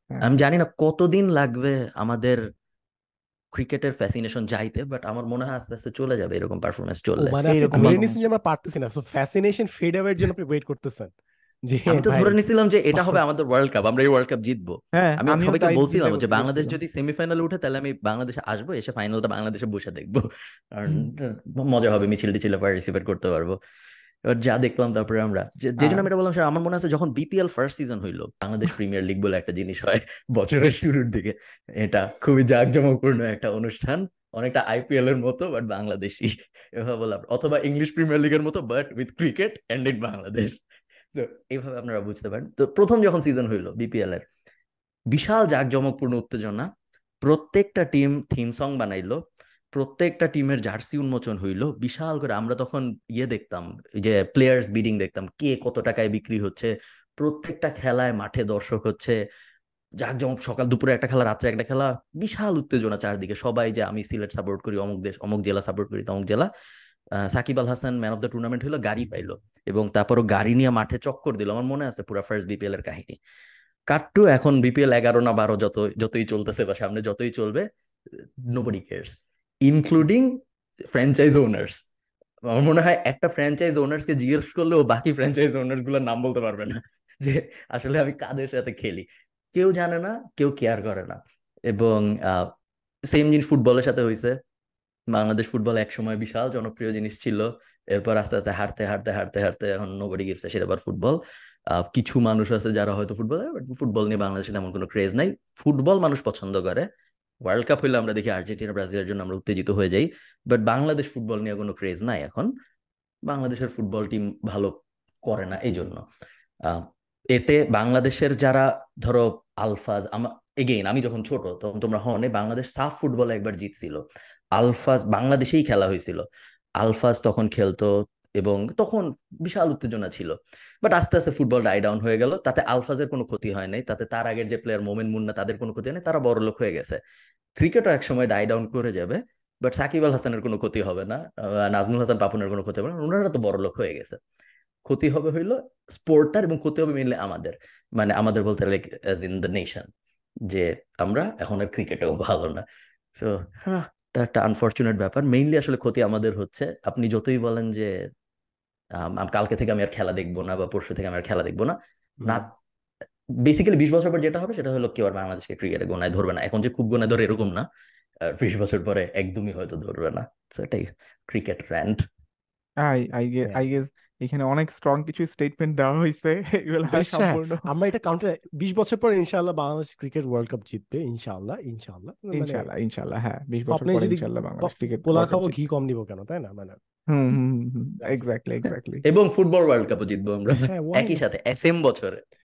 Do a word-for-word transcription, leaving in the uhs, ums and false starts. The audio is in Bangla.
হ্যাঁ। আমি জানি না কতদিন লাগবে আমাদের ক্রিকেটের ফ্যাসিনেশন যাইতে, বাট আমার মনে হয় আস্তে আস্তে চলে যাবে এরকম পারফরমেন্স ও চললে। মানে আপনি এইরকমই ধরে আমার সমস্যা। নিচ্ছেন যে আমরা পারতেছি না, সো ফ্যাসিনেশন ফেড আওয়ের জন্য আপনি ওয়েট করতেছেন যে আমি তো ভাই। ধরে নিছিলাম যে এটা হবে আমাদের ওয়ার্ল্ড কাপ, আমরা এই ওয়ার্ল্ড কাপ জিতবো। হ্যাঁ, আমি আমিও সবাইকে তাই চিন্তা বলছিলাম যে করতে বাংলাদেশ করছিলাম। যদি সেমিফাইনালে উঠে তাহলে আমি বাংলাদেশে আসবো, এসে ফাইনালটা বাংলাদেশে বসে দেখবো, কারণ মজা হবে, মিছিল টিছিলে পার্টিসিপেট করতে পারবো। এবার যা দেখলাম তারপরে আমরা যে যে জন্য আর আমি এটা বললাম, সেটা আমার মনে আছে যখন বিপিএল ফার্স্ট সিজন হইলো, বাংলাদেশ প্রিমিয়ার লিগ বলে একটা জিনিস হয় বছরের শুরুর দিকে। এটা খুবই জাঁকজমকপূর্ণ একটা অনুষ্ঠান, অনেকটা আইপিএল এর মতো বাট বাংলাদেশি, এভাবে বললাম, অথবা ইংলিশ প্রিমিয়ার লিগের মতো but with cricket and in Bangladesh. তো এইভাবে আপনারা বুঝতে পারেন। তো প্রথম যখন সিজন হইলো বিপিএল এর, বিশাল জাঁকজমকপূর্ণ উত্তেজনা, প্রত্যেকটা টিম থিম সং বানাইলো, প্রত্যেকটা টিমের জার্সি উন্মোচন হইলো বিশাল করে। আমরা তখন ইয়ে দেখতাম, এই যে প্লেয়ার্স বিডিং দেখতাম, কে কত টাকায় বিক্রি হচ্ছে, প্রত্যেকটা খেলায় মাঠে দর্শক হচ্ছে, জাঁকজমক, সকাল দুপুরে একটা খেলা, রাত্রে একটা খেলা, বিশাল উত্তেজনা চারদিকে। সবাই যে আমি সিলেট সাপোর্ট করি, অমুক দেশ অমুক জেলা সাপোর্ট করি, তমুক জেলা। আহ, Shakib Al Hasan man of the tournament হলো, গাড়ি পাইলো, এবং তারপরও গাড়ি নিয়ে মাঠে চক্কর দিল। আমার মনে আছে পুরো ফার্স্ট বিপিএল এর কাহিনী। কাট্টু এখন বিপিএল এগারো না বারো, যত যতই চলতেছে বা সামনে যতই চলবে, nobody cares, including franchise owners. আমার মনে হয় একটা ফ্র্যাঞ্চাইজ ওনার্স কে জিজ্ঞেস করলেও বাকি ফ্র্যাঞ্চাইজ ওনার্স গুলোর নাম বলতে পারবে না, যে আসলে আমি কাদের সাথে খেলি। কেউ জানে না, কেউ কেয়ার করে না। এবং সেম জিনিস ফুটবলের সাথে হয়েছে। বাংলাদেশ ফুটবল এক সময় বিশাল জনপ্রিয় জিনিস ছিল, এরপর আস্তে আস্তে হারতে হারতে হারতে হারতে এখন nobody gives a shit about football. কিছু মানুষ আছে যারা হয়তো ফুটবল, ফুটবল নিয়ে বাংলাদেশে তেমন কোনো ক্রেজ নাই। ফুটবল মানুষ পছন্দ করে, ওয়ার্ল্ড কাপ হইলে আমরা দেখি আর্জেন্টিনা ব্রাজিলের জন্য আমরা উত্তেজিত হয়ে যাই, বাট বাংলাদেশ ফুটবল নিয়ে কোনো ক্রেজ নাই এখন। বাংলাদেশের ফুটবল টিম ভালো করে না এই জন্য। আহ, এতে বাংলাদেশের যারা, ধরো আলফাজ, আমা এগেইন আমি যখন ছোট তখন তোমরা হনে, বাংলাদেশ সাফ ফুটবলে একবার জিতছিল। আলফাজ বাংলাদেশেই খেলা হয়েছিল, আলফাজ তখন খেলতো, এবং তখন বিশাল উত্তেজনা ছিল। বাট আস্তে আস্তে ফুটবল ডাই ডাউন হয়ে গেল, তাতে আলফাজের কোনো ক্ষতি হয় নাই, তাতে তার আগের যে প্লেয়ার মোমেন মুন্না তাদের কোনো ক্ষতি হয় নাই, তারা বড় লোক হয়ে গেছে। ক্রিকেটও এক সময় ডাই ডাউন করে যাবে, বাট সাকিব আল হাসানের কোনো ক্ষতি হবে না, আহ, নাজমুল হাসান পাপনের কোনো ক্ষতি হবে না, ওনারা তো বড় লোক হয়ে গেছে। ক্ষতি হবে হইলো স্পোর্টটার, এবং ক্ষতি হবে মেনলি আমাদের, মানে আমাদের বলতে like as in the nation, যে আমরা এখন আর ক্রিকেটেও ভালো না। তো হ্যাঁ, এটা একটা আনফরচুনেট ব্যাপার। মেইনলি আসলে ক্ষতি আমাদের হচ্ছে। আপনি যতই বলেন যে আম, আম- কালকে থেকে আমি আর খেলা দেখবো না বা পরশু থেকে আমি আর খেলা দেখবো না, না, হুম। বেসিক্যালি বিশ বছর পর যেটা হবে সেটা হলো কেউ আর বাংলাদেশকে ক্রিকেটে গোনায় ধরবে না। এখন যে খুব গোনায় ধরে এরকম না, বিশ বছর পরে একদমই হয়তো ধরবে না। তো এটাই ক্রিকেট র্যান্ট। আই আই হ্যাঁ, আই গেস এখানে অনেক স্ট্রং কিছু স্টেটমেন্ট দেওয়া হয়েছে, এগুলা বেশ। হ্যাঁ, সম্পূর্ণ। আমরা এটা কাউন্টার, বিশ বছর পর ইনশাআল্লাহ বাংলাদেশ ক্রিকেট ওয়ার্ল্ড কাপ জিতবে, ইনশাআল্লাহ ইনশাআল্লাহ। মানে ইনশাল্লাহ, ইনশাল্লাহ, হ্যাঁ, বিশ বছর স্বপ্নে পরে যদি ইনশাল্লাহ বাংলাদেশ প- ক্রিকেট পোলা ওয়ার্ল্ড কাপ খাবো, ঘি জিতবে। কম নিব কেন, তাই না? মানে হুম হুম হুম, এক্স্যাক্টলি এক্স্যাক্টলি। এবং ফুটবল ওয়ার্ল্ড কাপও জিতবো আমরা হ্যাঁ, ওয়াই একই না। সাথে সেম বছরে।